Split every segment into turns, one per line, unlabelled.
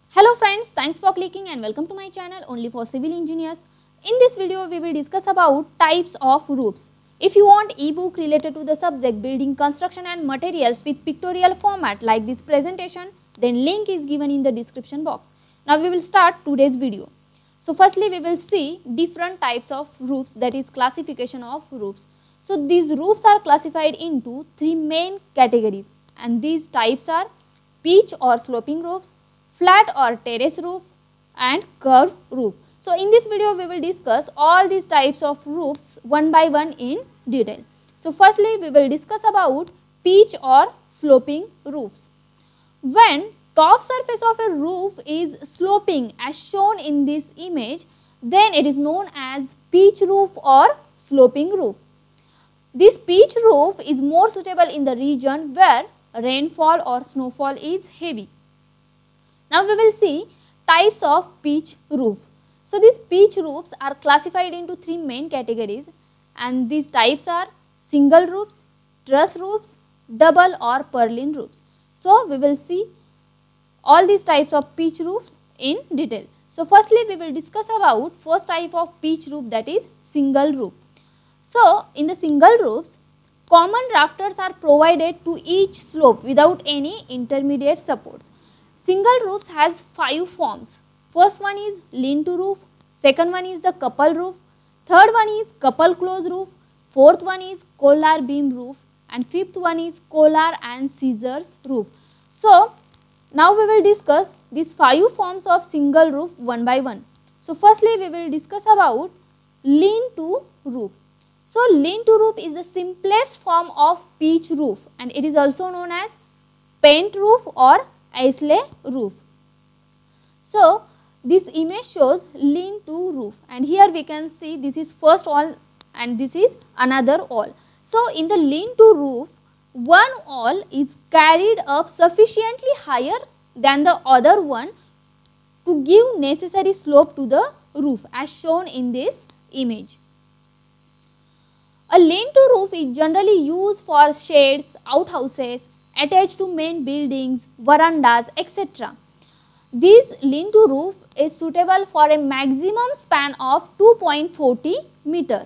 Hello friends, thanks for clicking and welcome to my channel only for civil engineers. In this video, we will discuss about types of roofs. If you want ebook related to the subject building, construction and materials with pictorial format like this presentation, then link is given in the description box. Now we will start today's video. So firstly, we will see different types of roofs, that is classification of roofs. So these roofs are classified into three main categories and these types are pitch or sloping roofs, flat or terrace roof and curved roof. So in this video we will discuss all these types of roofs one by one in detail. So firstly we will discuss about pitch or sloping roofs. When top surface of a roof is sloping as shown in this image, then it is known as pitch roof or sloping roof. This pitch roof is more suitable in the region where rainfall or snowfall is heavy. Now we will see types of pitch roof. So these pitch roofs are classified into three main categories and these types are single roofs, truss roofs, double or purlin roofs. So we will see all these types of pitch roofs in detail. So firstly we will discuss about first type of pitch roof, that is single roof. So in the single roofs, common rafters are provided to each slope without any intermediate supports. Single roofs has 5 forms. First one is lean-to roof, second one is the couple roof, third one is couple close roof, fourth one is collar beam roof and fifth one is collar and scissors roof. So now we will discuss these 5 forms of single roof one by one. So firstly we will discuss about lean-to roof. So lean-to roof is the simplest form of pitch roof and it is also known as pent roof or aisley roof. So this image shows lean-to roof and here we can see this is first wall and this is another wall. So in the lean-to roof, one wall is carried up sufficiently higher than the other one to give necessary slope to the roof as shown in this image. A lean-to roof is generally used for sheds, outhouses, attached to main buildings, verandas, etc. This lean-to roof is suitable for a maximum span of 2.40 meter.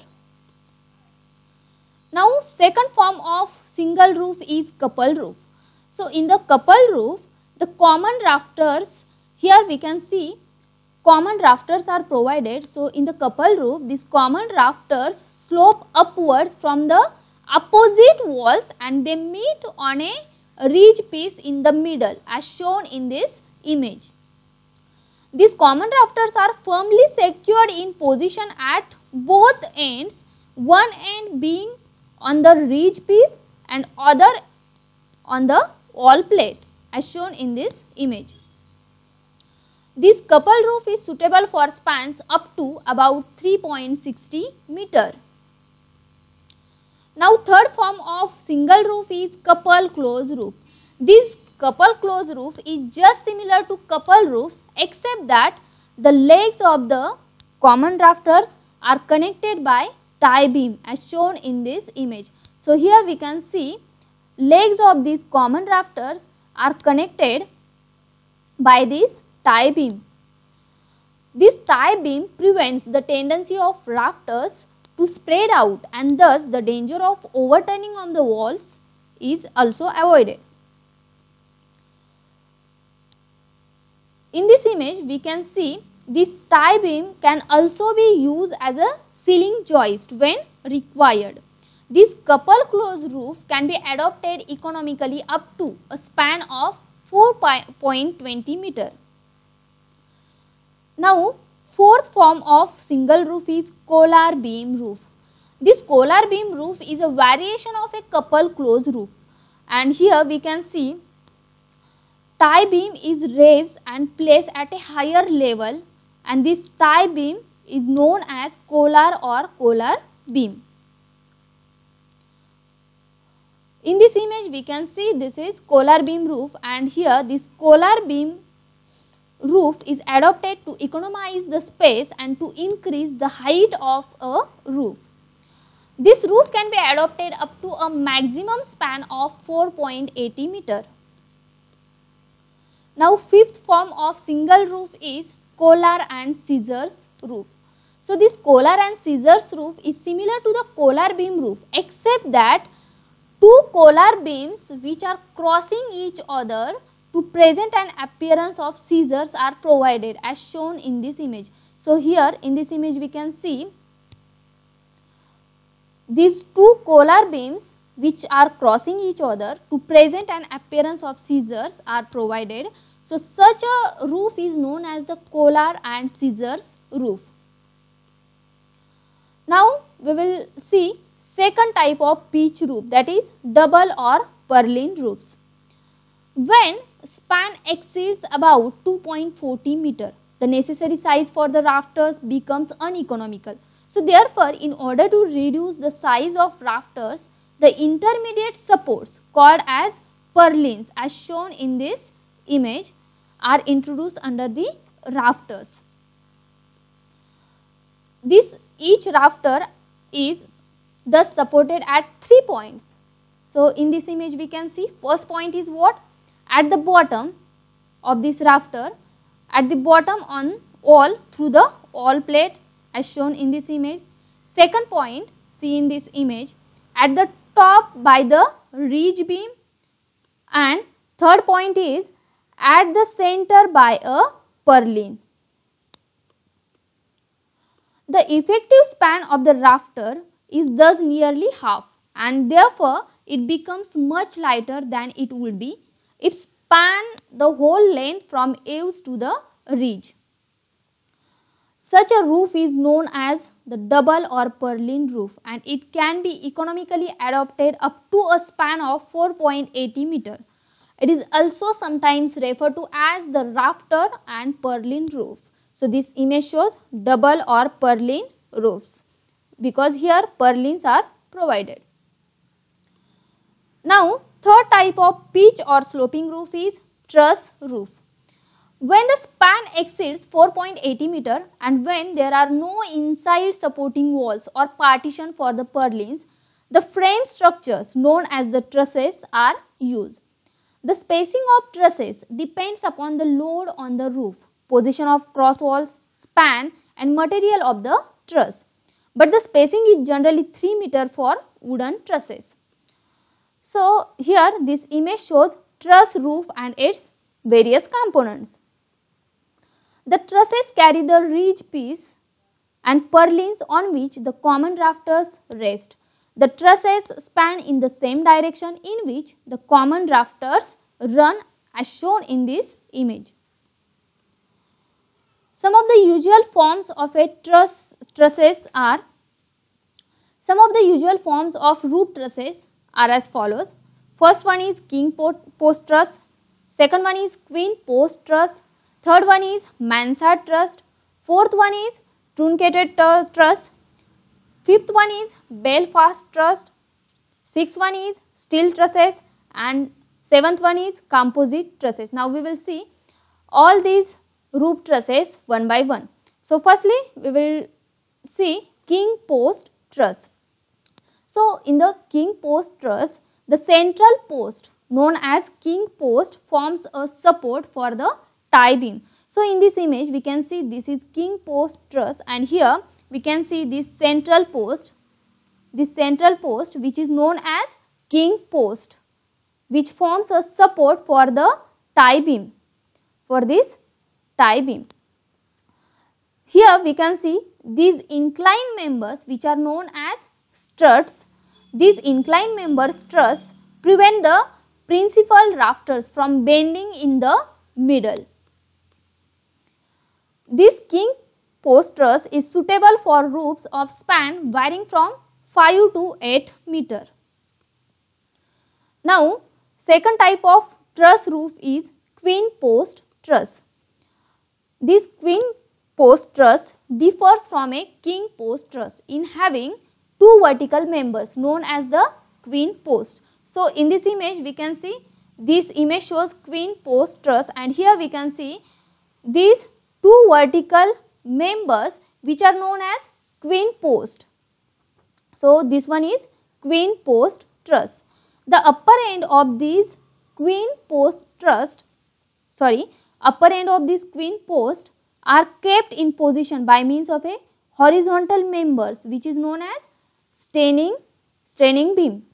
Now second form of single roof is couple roof. So in the couple roof, the common rafters, here we can see common rafters are provided. So in the couple roof, these common rafters slope upwards from the opposite walls and they meet on a ridge piece in the middle as shown in this image. These common rafters are firmly secured in position at both ends, one end being on the ridge piece and other on the wall plate as shown in this image. This couple roof is suitable for spans up to about 3.60 meter. Now third form of single roof is couple close roof. This couple close roof is just similar to couple roofs except that the legs of the common rafters are connected by tie beam as shown in this image. So here we can see legs of these common rafters are connected by this tie beam. This tie beam prevents the tendency of rafters to spread out and thus the danger of overturning on the walls is also avoided. In this image we can see this tie beam can also be used as a ceiling joist when required. This couple close roof can be adopted economically up to a span of 4.20 meter. Now fourth form of single roof is collar beam roof. This collar beam roof is a variation of a couple close roof and here we can see tie beam is raised and placed at a higher level and this tie beam is known as collar or collar beam. In this image we can see this is collar beam roof and here this collar beam roof is adopted to economize the space and to increase the height of a roof. This roof can be adopted up to a maximum span of 4.80 meter. Now fifth form of single roof is collar and scissors roof. So this collar and scissors roof is similar to the collar beam roof, except that two collar beams which are crossing each other to present an appearance of scissors are provided as shown in this image. So here in this image we can see these two collar beams which are crossing each other to present an appearance of scissors are provided. So such a roof is known as the collar and scissors roof. Now we will see second type of pitch roof, that is double or purlin roofs. When span exceeds about 2.40 meter, the necessary size for the rafters becomes uneconomical. So therefore, in order to reduce the size of rafters, the intermediate supports called as purlins as shown in this image are introduced under the rafters. Each rafter is thus supported at 3 points. So in this image we can see first point is what? At the bottom of this rafter, at the bottom on all through the all plate as shown in this image. Second point, see in this image, at the top by the ridge beam, and third point is at the center by a purlin. The effective span of the rafter is thus nearly half, and therefore it becomes much lighter than it would be if span the whole length from eaves to the ridge. Such a roof is known as the double or purlin roof, and it can be economically adopted up to a span of 4.80 meter. It is also sometimes referred to as the rafter and purlin roof. So this image shows double or purlin roofs because here purlins are provided. Now third type of pitch or sloping roof is truss roof. When the span exceeds 4.80 meter and when there are no inside supporting walls or partition for the purlins, the frame structures known as the trusses are used. The spacing of trusses depends upon the load on the roof, position of cross walls, span and material of the truss. But the spacing is generally 3 meter for wooden trusses. So here this image shows truss roof and its various components. The trusses carry the ridge piece and purlins on which the common rafters rest. The trusses span in the same direction in which the common rafters run as shown in this image. Some of the usual forms of a trusses are roof trusses are as follows. First one is king post truss, second one is queen post truss, third one is mansard truss, fourth one is truncated truss, fifth one is Belfast truss, sixth one is steel trusses and seventh one is composite trusses. Now we will see all these roof trusses one by one. So firstly we will see king post truss. So in the king post truss, the central post known as king post forms a support for the tie beam. So in this image we can see this is king post truss and here we can see this central post which is known as king post, which forms a support for the tie beam, for this tie beam. Here we can see these inclined members which are known as struts. These inclined member struts prevent the principal rafters from bending in the middle. This king post truss is suitable for roofs of span varying from 5 to 8 meter. Now second type of truss roof is queen post truss. This queen post truss differs from a king post truss in having two vertical members known as the queen post. So in this image we can see this image shows queen post truss and here we can see these two vertical members which are known as queen post. So this one is queen post truss. The upper end of these queen post truss upper end of this queen post are kept in position by means of a horizontal members which is known as straining beam.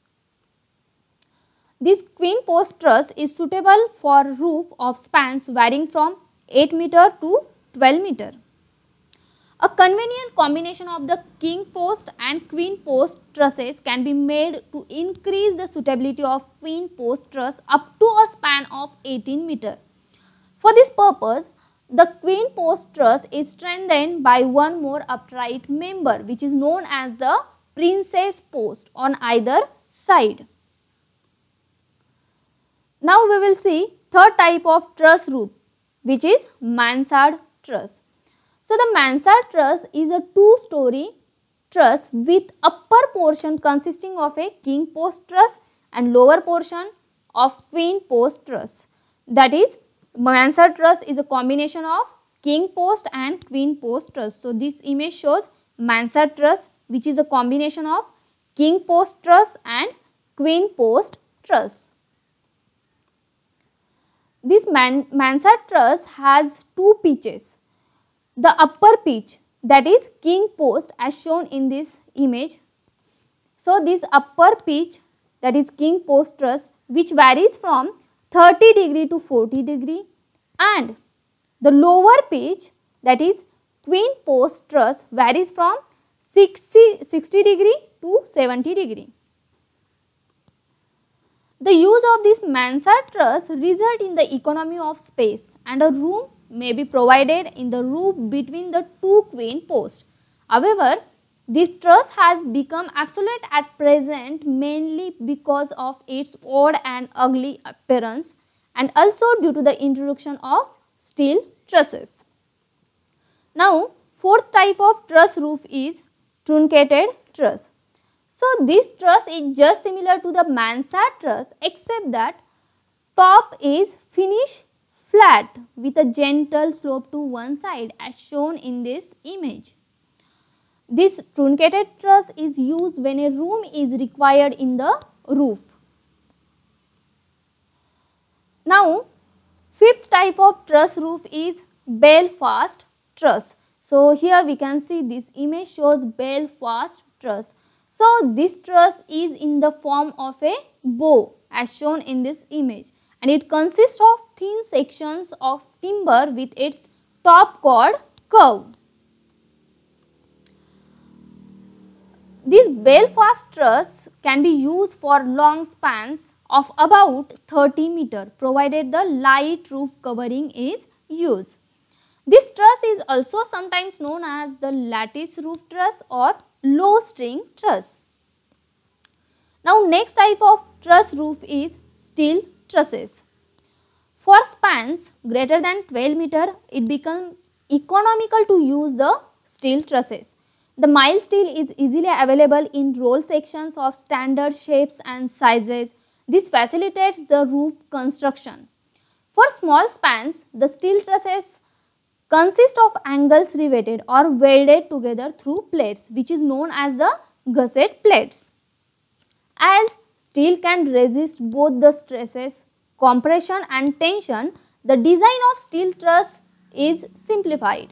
This queen post truss is suitable for roof of spans varying from 8 meter to 12 meter. A convenient combination of the king post and queen post trusses can be made to increase the suitability of queen post truss up to a span of 18 meter. For this purpose, the queen post truss is strengthened by one more upright member which is known as the princess post on either side. Now we will see third type of truss roof, which is mansard truss. So the mansard truss is a two-story truss with upper portion consisting of a king post truss and lower portion of queen post truss. That is, mansard truss is a combination of king post and queen post truss. So this image shows mansard truss, which is a combination of king post truss and queen post truss. This mansard truss has two pitches. The upper pitch, that is king post, as shown in this image. So this upper pitch, that is king post truss, which varies from 30 degree to 40 degree, and the lower pitch, that is queen post truss, varies from 60 degree to 70 degree. The use of this mansard truss result in the economy of space, and a room may be provided in the roof between the two queen posts. However, this truss has become obsolete at present mainly because of its odd and ugly appearance and also due to the introduction of steel trusses. Now, fourth type of truss roof is truncated truss. So this truss is just similar to the mansard truss except that top is finished flat with a gentle slope to one side as shown in this image. This truncated truss is used when a room is required in the roof. Now, fifth type of truss roof is Belfast truss. So here we can see this image shows Belfast truss. So this truss is in the form of a bow as shown in this image, and it consists of thin sections of timber with its top chord curve. This Belfast truss can be used for long spans of about 30 meter provided the light roof covering is used. This truss is also sometimes known as the lattice roof truss or low string truss. Now next type of truss roof is steel trusses. For spans greater than 12 meter, it becomes economical to use the steel trusses. The mild steel is easily available in roll sections of standard shapes and sizes. This facilitates the roof construction. For small spans, the steel trusses consist of angles riveted or welded together through plates which is known as the gusset plates. As steel can resist both the stresses, compression and tension, the design of steel truss is simplified.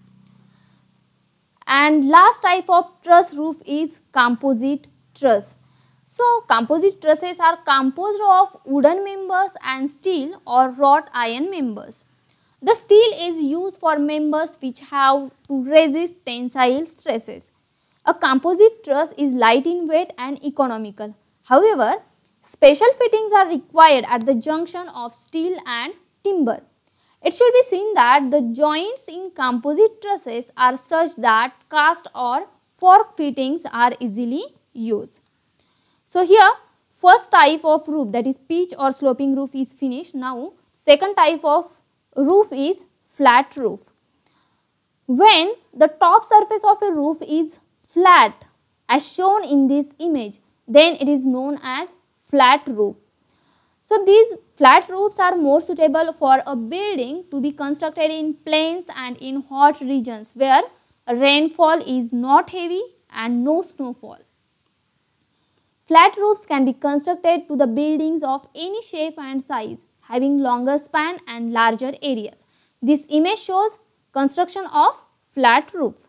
And last type of truss roof is composite truss. So composite trusses are composed of wooden members and steel or wrought iron members. The steel is used for members which have to resist tensile stresses. A composite truss is light in weight and economical. However, special fittings are required at the junction of steel and timber. It should be seen that the joints in composite trusses are such that cast or fork fittings are easily used. So here, first type of roof, that is pitch or sloping roof, is finished. Now, second type of roof is flat roof. When the top surface of a roof is flat as shown in this image, then it is known as flat roof. So these flat roofs are more suitable for a building to be constructed in plains and in hot regions where rainfall is not heavy and no snowfall. Flat roofs can be constructed to the buildings of any shape and size. having longer span and larger areas. This image shows construction of flat roof.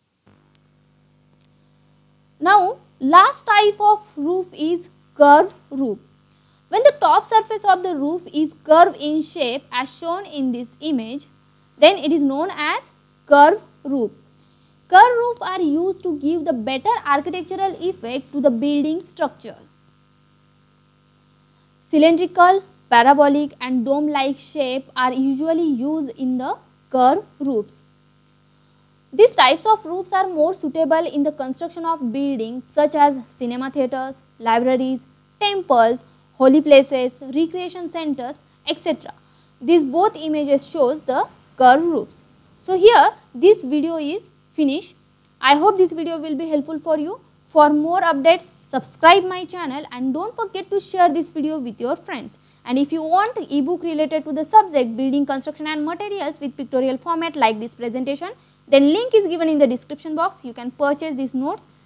Now, last type of roof is curved roof. When the top surface of the roof is curved in shape as shown in this image, then it is known as curved roof. Curved roofs are used to give the better architectural effect to the building structure. Cylindrical, parabolic and dome-like shape are usually used in the curved roofs. These types of roofs are more suitable in the construction of buildings such as cinema theatres, libraries, temples, holy places, recreation centers, etc. These both images shows the curved roofs. So here this video is finished. I hope this video will be helpful for you. For more updates, subscribe my channel and don't forget to share this video with your friends. And if you want ebook related to the subject building construction and materials with pictorial format like this presentation, then link is given in the description box. You can purchase these notes